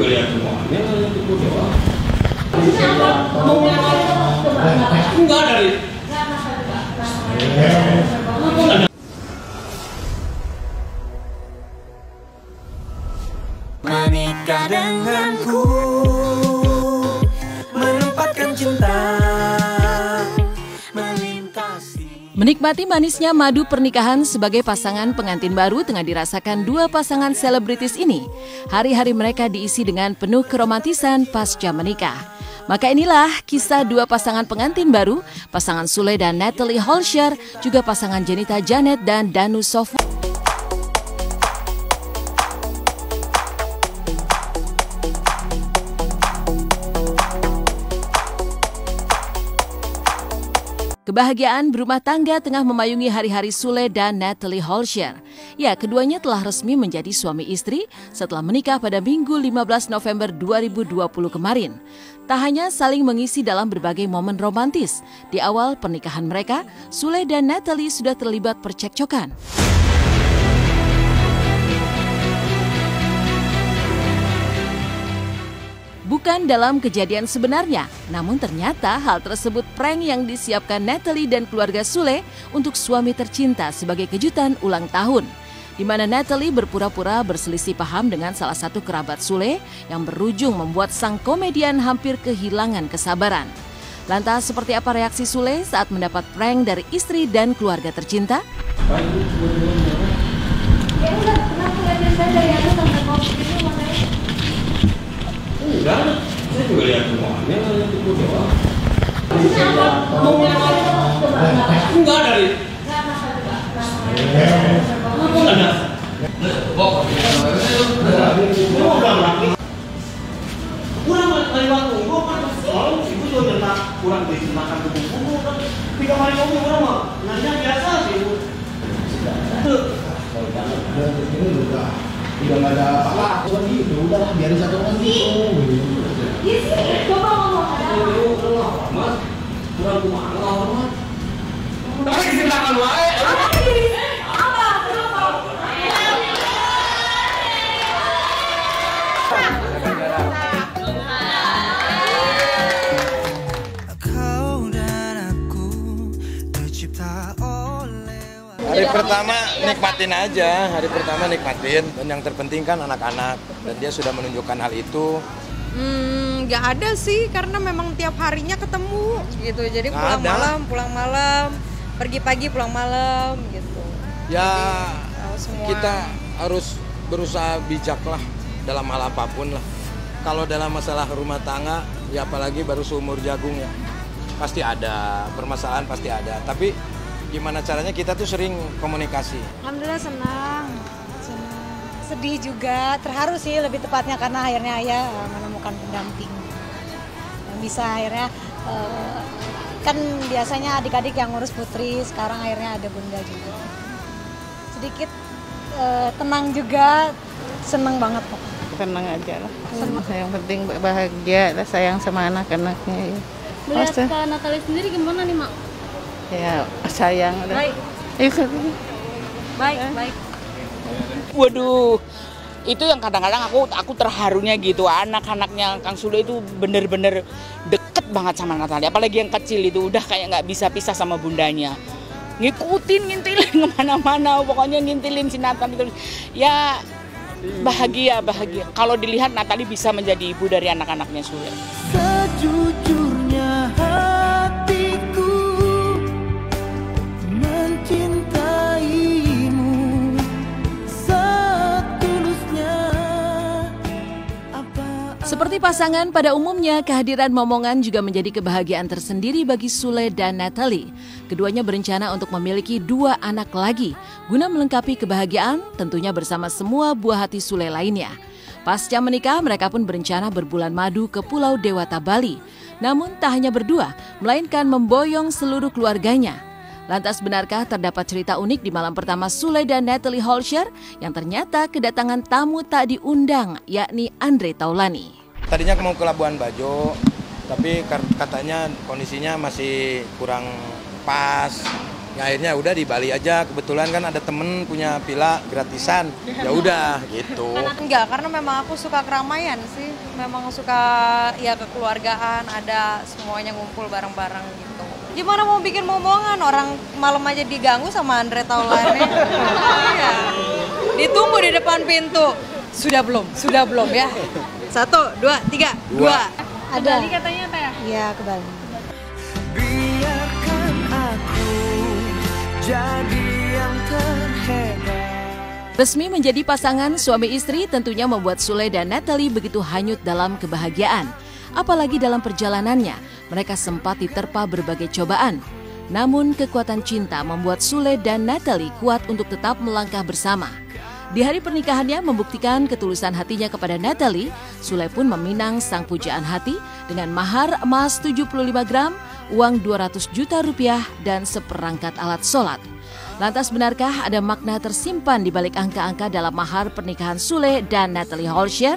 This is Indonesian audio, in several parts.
juga lihat semuanya, itu doang. Enggak dari. Menikah denganku, menempatkan cinta melintasi. Menikmati manisnya madu pernikahan sebagai pasangan pengantin baru tengah dirasakan dua pasangan selebritis ini. Hari-hari mereka diisi dengan penuh keromantisan pasca menikah. Maka inilah kisah dua pasangan pengantin baru, pasangan Sule dan Natalie Holscher, juga pasangan Jenita Janet dan Danu Sofwan. Kebahagiaan berumah tangga tengah memayungi hari-hari Sule dan Natalie Holscher. Ya, keduanya telah resmi menjadi suami istri setelah menikah pada Minggu 15 November 2020 kemarin. Tak hanya saling mengisi dalam berbagai momen romantis, di awal pernikahan mereka, Sule dan Natalie sudah terlibat percekcokan. Bukan dalam kejadian sebenarnya, namun ternyata hal tersebut prank yang disiapkan Natalie dan keluarga Sule untuk suami tercinta sebagai kejutan ulang tahun. Di mana Natalie berpura-pura berselisih paham dengan salah satu kerabat Sule yang berujung membuat sang komedian hampir kehilangan kesabaran. Lantas seperti apa reaksi Sule saat mendapat prank dari istri dan keluarga tercinta? Ya udah, kenapa ngeliatin saya dari atas sampai bawah begini makanya? Enggak, saya juga lihat semuanya, itu doang. Enggak dari. Kurang lagi waktu, gua kan selalu ibu juga cerita kurang dimakan bumbu kan. Tapi kemarin kamu orang mah nanya biasa sih ibu. Udah nggak ada apa-apa gitu, udah biarin satu orang gitu. Iya sih, coba ngomong ada apa? Kurang kumaha, tapi diceritakan wae. Apa? Kenapa? Kau dan aku tercipta oleh. Hari pertama nikmatin aja, hari pertama nikmatin. Dan yang terpenting kan anak-anak, dan dia sudah menunjukkan hal itu. Nggak ada sih, karena memang tiap harinya ketemu gitu. Jadi Nggak pulang malam, pergi pagi pulang malam gitu. Ya Semua. kita harus berusaha bijak lah dalam hal apapun lah. Kalau dalam masalah rumah tangga, ya apalagi baru seumur jagung ya, pasti ada permasalahan, pasti ada. Tapi gimana caranya kita tuh sering komunikasi. Alhamdulillah senang. Sedih juga, terharu sih lebih tepatnya karena akhirnya ayah menemukan pendamping yang bisa akhirnya kan biasanya adik-adik yang ngurus putri, sekarang akhirnya ada bunda juga. Sedikit tenang juga, senang banget pokoknya. Tenang aja lah. Yang penting bahagia, sayang sama anak-anaknya. Melihat Kak Natalie sendiri gimana nih, Mak? Ya sayang. Baik. Baik. Waduh, itu yang kadang-kadang aku terharunya gitu. Anak-anaknya Kang Sule itu bener-bener deket banget sama Natalie. Apalagi yang kecil itu udah kayak nggak bisa pisah sama bundanya. Ngintilin kemana-mana, pokoknya ngintilin si Natalie. Ya bahagia. Kalau dilihat Natalie bisa menjadi ibu dari anak-anaknya Sule. Sejujurnya hatiku mencintaimu setulusnya. Seperti pasangan pada umumnya, kehadiran momongan juga menjadi kebahagiaan tersendiri bagi Sule dan Natalie. Keduanya berencana untuk memiliki 2 anak lagi, guna melengkapi kebahagiaan tentunya bersama semua buah hati Sule lainnya. Pasca menikah, mereka pun berencana berbulan madu ke Pulau Dewata, Bali. Namun tak hanya berdua, melainkan memboyong seluruh keluarganya. Lantas benarkah terdapat cerita unik di malam pertama Sule dan Natalie Holscher yang ternyata kedatangan tamu tak diundang, yakni Andre Taulani. Tadinya mau ke Labuan Bajo, tapi katanya kondisinya masih kurang pas. Ya, akhirnya udah di Bali aja, kebetulan kan ada temen punya villa gratisan, ya udah gitu. Enggak, karena memang aku suka keramaian sih. Memang suka ya kekeluargaan, ada semuanya ngumpul bareng-bareng gitu. Gimana mau bikin momongan, orang malam aja diganggu sama Andre Taulani. Iya. Ditunggu di depan pintu. Sudah belum ya. 1, 2, 3, 2. Ada. Bali katanya Teh. Iya, ke Bali. Biarkan aku jadi yang terhebat. Resmi menjadi pasangan suami istri tentunya membuat Sule dan Natalie begitu hanyut dalam kebahagiaan. Apalagi dalam perjalanannya, mereka sempat diterpa berbagai cobaan. Namun kekuatan cinta membuat Sule dan Natalie kuat untuk tetap melangkah bersama. Di hari pernikahannya membuktikan ketulusan hatinya kepada Natalie, Sule pun meminang sang pujaan hati dengan mahar emas 75 gram, uang 200 juta rupiah, dan seperangkat alat sholat. Lantas benarkah ada makna tersimpan di balik angka-angka dalam mahar pernikahan Sule dan Natalie Holscher?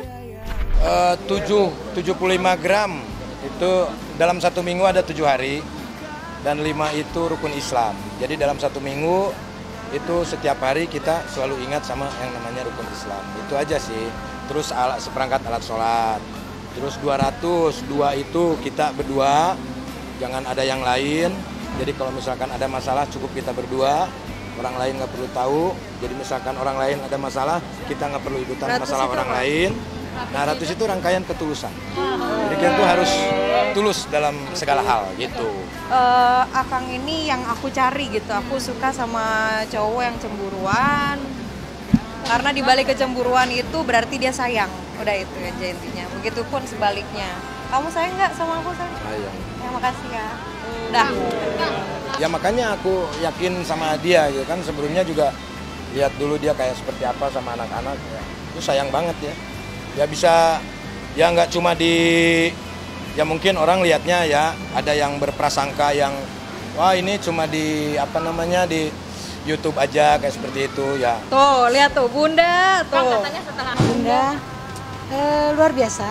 75 gram itu dalam 1 minggu ada 7 hari dan 5 itu rukun Islam. Jadi dalam 1 minggu itu setiap hari kita selalu ingat sama yang namanya rukun Islam. Itu aja sih. Terus seperangkat alat sholat. Terus 200, 2 itu kita berdua, jangan ada yang lain. Jadi kalau misalkan ada masalah cukup kita berdua, orang lain nggak perlu tahu. Jadi misalkan orang lain ada masalah, kita nggak perlu ikutan masalah orang lain. Nah, 100 itu rangkaian ketulusan. Jadi kita tuh harus tulus dalam segala hal gitu. Akang ini yang aku cari gitu. Aku suka sama cowok yang cemburuan. Karena di balik kecemburuan itu berarti dia sayang. Udah itu aja intinya. Begitupun sebaliknya. Kamu sayang nggak sama aku, sayang? Sayang. Ya, makasih ya. Dah. Ya makanya aku yakin sama dia gitu kan. Sebelumnya juga lihat dulu dia kayak seperti apa sama anak-anak. Ya. Itu sayang banget ya. Ya bisa, ya nggak cuma ya mungkin orang lihatnya ya ada yang berprasangka yang wah ini cuma di di YouTube aja kayak seperti itu ya. Tuh lihat tuh Bunda tuh. Katanya setelah Bunda luar biasa.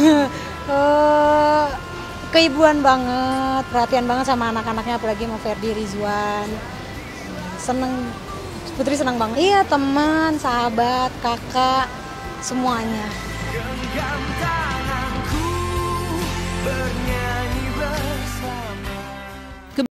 Keibuan banget, perhatian banget sama anak-anaknya, apalagi sama Ferdi, Rizwan. Seneng, Putri senang banget. Iya, teman, sahabat, kakak, semuanya. Genggam tanganku, bernyanyi